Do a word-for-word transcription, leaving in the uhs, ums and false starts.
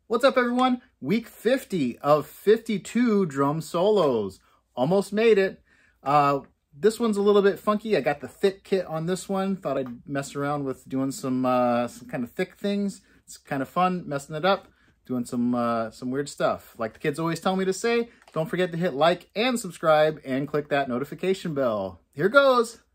What's up, everyone? Week fifty of fifty-two drum solos. Almost made it. Uh, this one's a little bit funky. I got the thick kit on this one. Thought I'd mess around with doing some uh, some kind of thick things. It's kind of fun messing it up, doing some uh, some weird stuff. Like the kids always tell me to say, don't forget to hit like and subscribe and click that notification bell. Here goes.